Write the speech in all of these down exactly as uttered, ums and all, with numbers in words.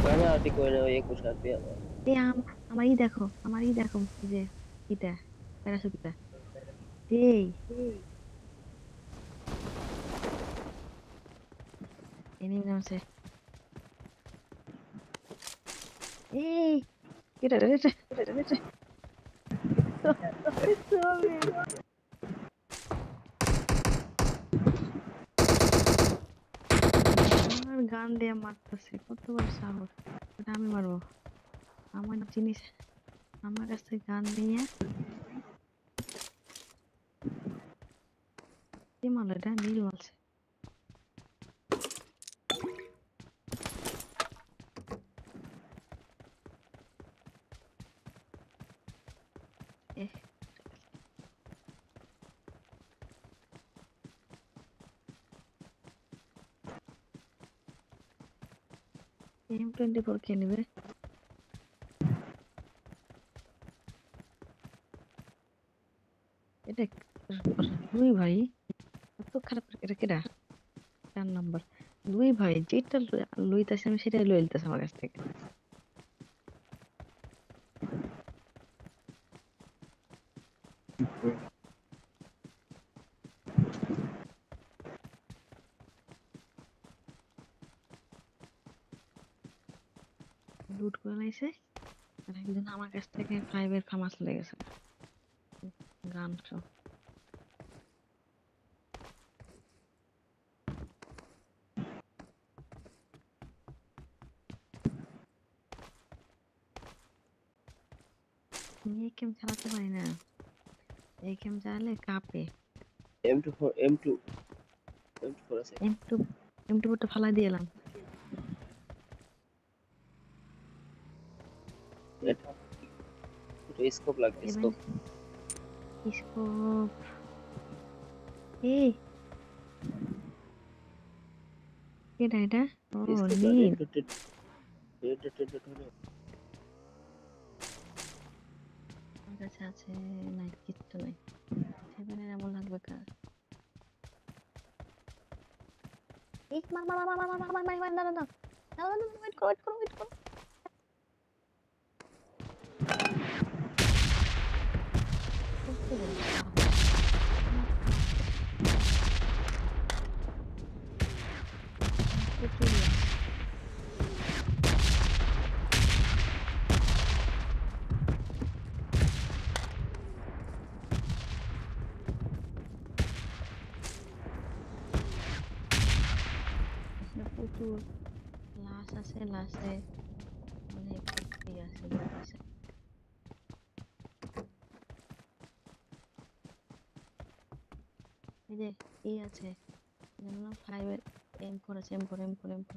রাঙামাটি কই না ওই একুশ আর পেয়ে দাও। এই আম- আমার ই দেখো, আমার ই দেখো, এই যে ইটা প্যারাশুটটা এই এনিমি নামছে। এই এটা রে এটা সোমির আমার গান দিয়ে মারতেছে, কত বড় সাহস! এটা আমি মারবো? আমার জিনিস আমার কাছ থেকে গান নিয়ে কি মারলো? এটা নীল মারছে। এ এম টোয়েন্টি ফোর কে নিবে? এটা দুই ভাই এত খারাপ, এটা কেডা? চার নাম্বার দুই ভাই, যেটা লই- লইতাছে আমি সেটাই লই লইতাছে আমার কাছ থেকে। লুট করে লাইছে, আর একজন আমার কাছ থেকে ফাইভের ফামাস লেগেছে গান সহ। আমি এই গেম চালাতে পারি না, এই গেম চালালে কাঁপে। M two four M two M two four আছে। এম টু এম টু টা ফালাই দিয়ে এলাম। এটা এটা স্কোপ লাগবে এবার স্কোপ। স্কোপ এই কেডা এটা? ও স্কোপ লাগে নীল। একটু টেট টেট টেট টেট হলো। আমার কাছে আছে, নাই কিচ্ছু নাই। সেভেনের এমন লাগবে কার? এই মার মার মার মার মার মার মার মার মার, দাঁড়া দাঁড়া দাঁড়া দাঁড়া, ওয়েট করো ওয়েট করো ওয়েট করো। কত বড় সাহস! আমার কাছে প্রচুর লাশ। এখানে প্রচুর লাশ আছে, লাশে অনেক ই আছে, লোক আছে। এই যে ই আছে, জানো ফাইভের এম ফোর আছে, M four M four M four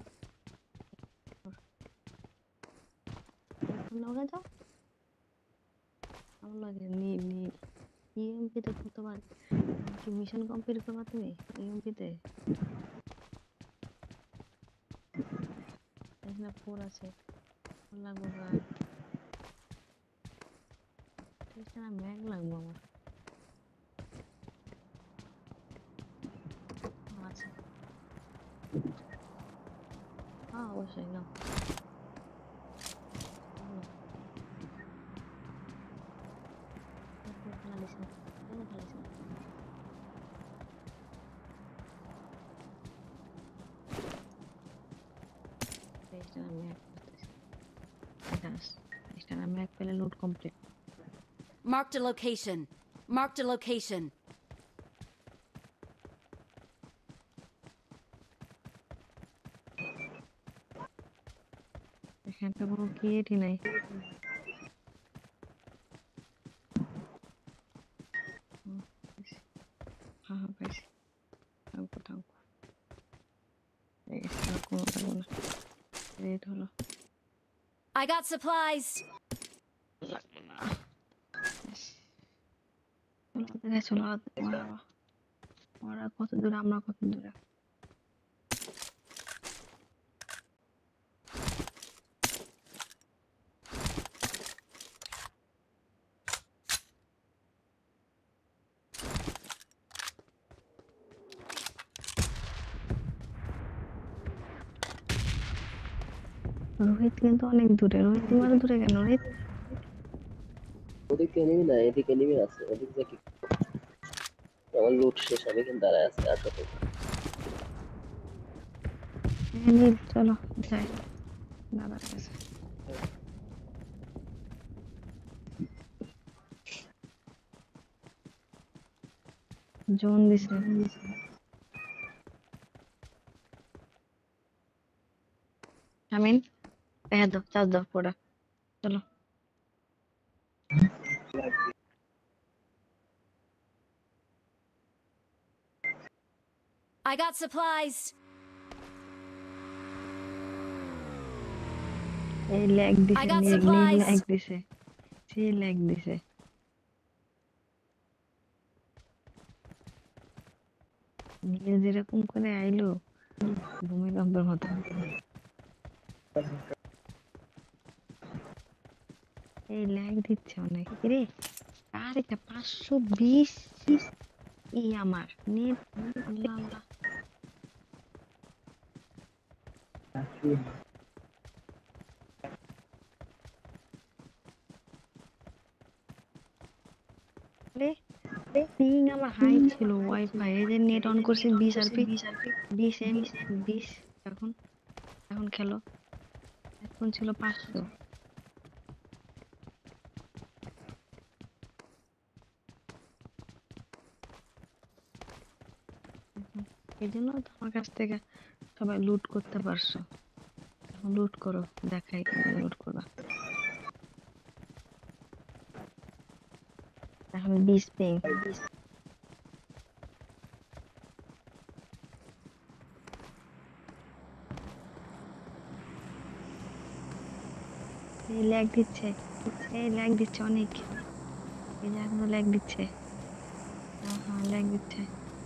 M four নাও না যাও। আমার লাগে নীল নীল ইএমপি তে কতবার কি মিশন কমপ্লিট করবা তুমি ইএমপি তে? এখানে ফোর আছে, ফোর লাগবো ভাই। ঠিক আছে, ম্যাগ লাগবো আমার। ও আছে, হ্যাঁ অবশ্যই নাও নাও। এরপর ফেলা দিস না, কেন ফেলাইস না? তেইশটা ম্যাগ করতেছি, দেখাস তেইশটা ম্যাগ পেলে loot complete. Marked a location. Marked a location. এখানটা কোনো গেটই নাই। হুম, পাইছি। হ্যাঁ হ্যাঁ পাইছি। থামকো থামকো, এই আর কোনো লাগবো না। রেড হলো, I got supplies. লাগবো না। ইস, চলো ওদের চলো, ওরা ওরা কত দূরে, আমরা কত দূরে। রোহিত কিন্তু অনেক দূরে। রোহিত তোমার দূরে কেন রোহিত? ওদিকে এনিমি না, এদিকে এনিমি আছে। ওদিক দিয়ে কি আমার লুট শেষ, আমি কিন্তু দাঁড়ায় আছে আসো তো। হ্যাঁ নীল চলো যাই দাদার কাছে। জোন দিছে। আমিন হ্যাঁ দাও চার্জ দাও পড়া চলো। I got supplies. এই ল্যাগ I দিছে got নীল নীল supplies. ল্যাগ দিছে। সে ল্যাগ দিছে। নীল যেরকম করে আইলো ভূমিকম্পের মতো। এই ল্যাগ দিচ্ছে অনেক রে। আর এটা পাঁচশো বিশ ই আমার নেট। আল্লাহ আল্লাহ রে। পিং আমার হাই ছিল ওয়াইফাই এই যে নেট অন করছি বিশ আরপি বিশ এম বিশ। এখন এখন খেলো এখন ছিল পাঁচশো। এই জন্য তো আমার কাছ থেকে সবাই লুট করতে পারছো। এখন লুট করো দেখাই কেমন লুট করবা। এখন বিশ পিং। এই ল্যাগ দিচ্ছে এই ল্যাগ দিচ্ছে অনেক। এই যে এখনো ল্যাগ দিচ্ছে। হ্যাঁ হ্যাঁ ল্যাগ দিচ্ছে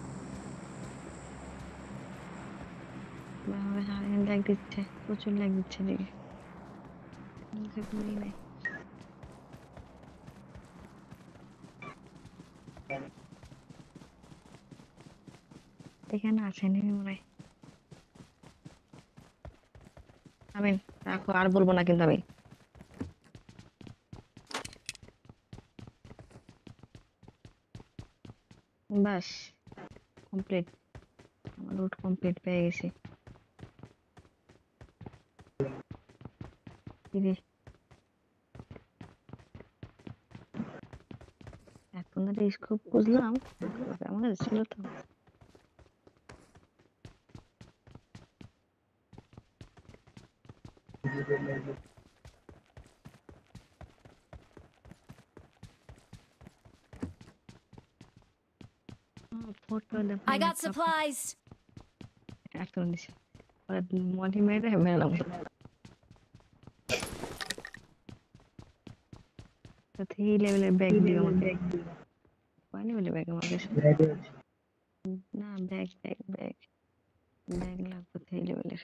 ল্যাগ দিচ্ছে প্রচুর ল্যাগ দিচ্ছে দিকে মুখে পুরি নাই। এখানে আছে নেমে মনে হয়। আমি রাখো আর বলবো না কিন্তু আমি। বাস কমপ্লিট আমার লুট কমপ্লিট পেয়ে গেছি। দিদি এখন ধরে স্কোপ বুঝলাম আমার কাছে ছিল তো। Photo I got supplies. এখন দিছে মনি মেরে মেলাম থ্রি লেভেলের ব্যাগ দিও আমাকে। কয় লেভেলের ব্যাগ আমার কাছে? না ব্যাগ ব্যাগ ব্যাগ ব্যাগ লাগবে থ্রি লেভেলের।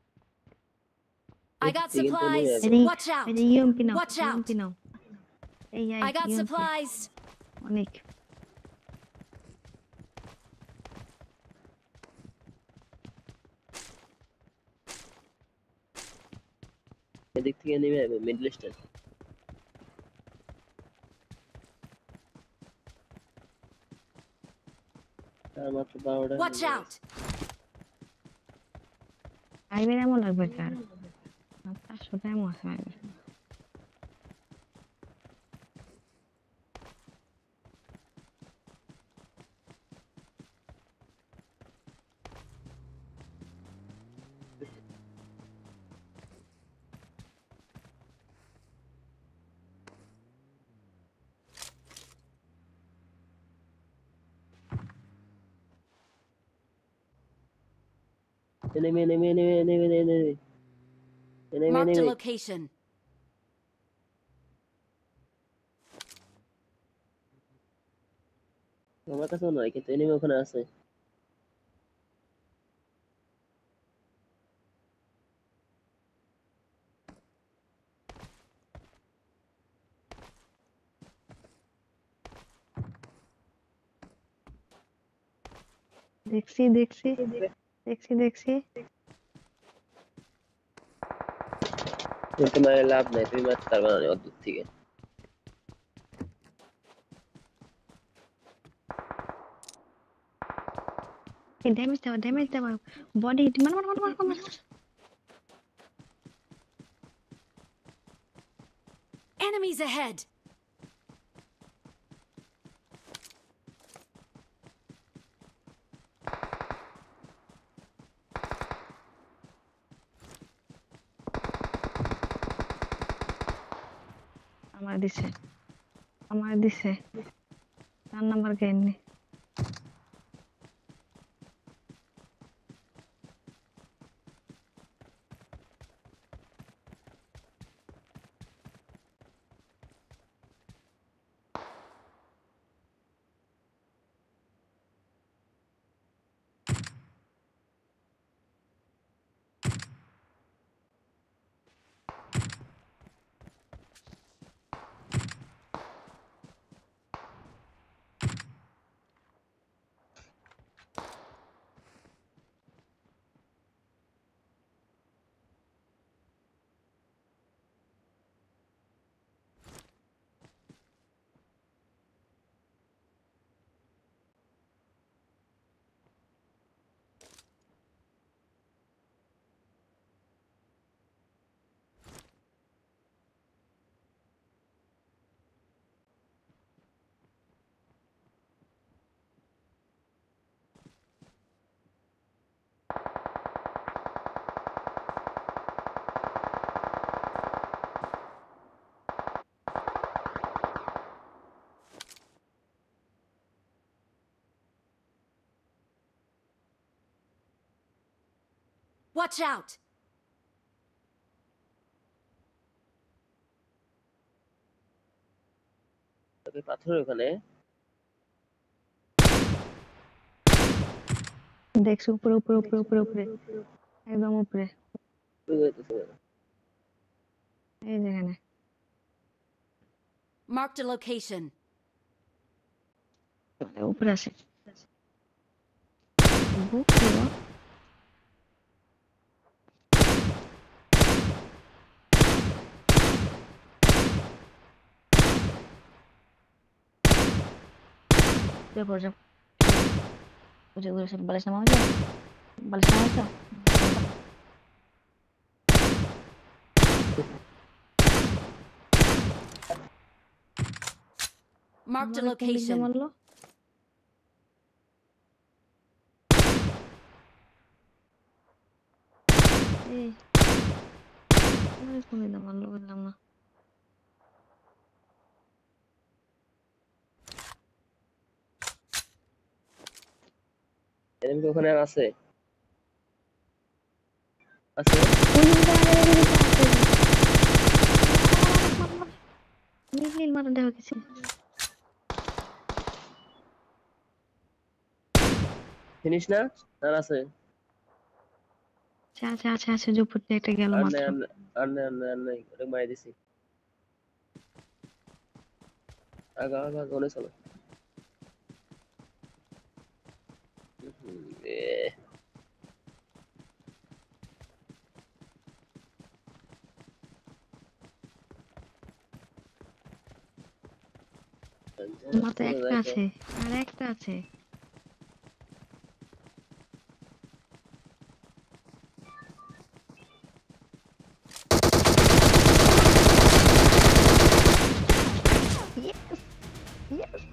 I got এদিকে কিন্তু এনিমি supplies. আছে। Watch out. এই ইউএমপি নাও Watch out. ইউএমপি নাও। এই I I got UMP supplies. অনেক। এদিক থেকে এনিমি আসবে মিডল স্টেজ। আর মাত্র বারোটা Watch out. আইবের এমন লাগবে কার পাঁচশো টাইমও আছে আইবের। Enemy enemy enemy enemy enemy enemy Marked a enemy. location. আমার কাছেও নয় কিন্তু এনিমি ওখানে আছে। দেখছি দেখছি দেখছি দেখছি তুমি তো মায়ের লাভ নাই, তুমি মারতে পারবে না অত দূর থেকে। ড্যামেজ দেওয়া ড্যামেজ দেওয়া বডি মার মার মার মার মার মার। Enemies ahead! আমার দিছে আমার দিছে চার নাম্বার গেননি। Watch out! তবে পাথরের ওখানে দেখছো উপরে উপরে উপরে উপরে উপরে একদম উপরে বুঝে যাইতেছে না। এই যেখানে Marked a location. উপরে আছে বুক দিও। Udah bocor. Udah udah udah balas nama aja. Balas nama aja. Marked a Amalia কোন দিক দিয়ে location. মারলো? এই আমাকে কোন দিক দিয়ে মারলো বুঝলাম না। এনিমি ওখানে আর আছে আছে কোন দিক দিয়ে আগে আগে দিকে আসছে? নীল নীল মারা দেওয়া গেছে। ফিনিশ না আর আছে আচ্ছা আচ্ছা আচ্ছা আচ্ছা যে উপর দিয়ে একটা গেল আর মাত্র। নাই আর নাই আর নাই আর নাই ওটা মাই দিছি আগা আগা কোনে চলো এ মাত্র একটা আছে আর একটা আছে। Yes.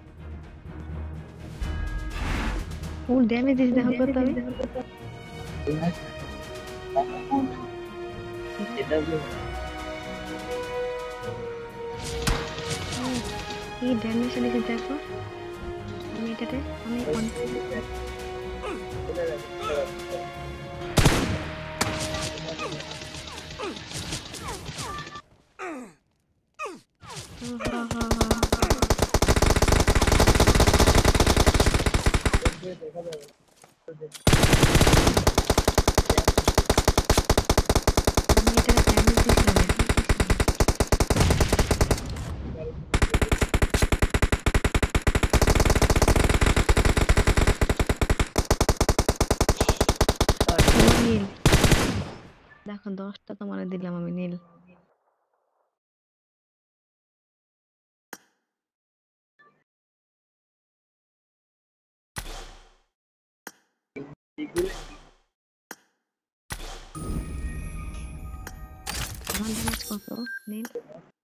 Full damage is দেখো তো তবে। এটা কি ড্যামেজ দিয়েছে দেখো। আমি এটাতে আমি ওয়ান আমি এটাতে ড্যামেজ দিয়েছিলাম। নীল দেখো দশটা তোমার দিলাম আমি নীল। আমার ড্যামেজ কত নেট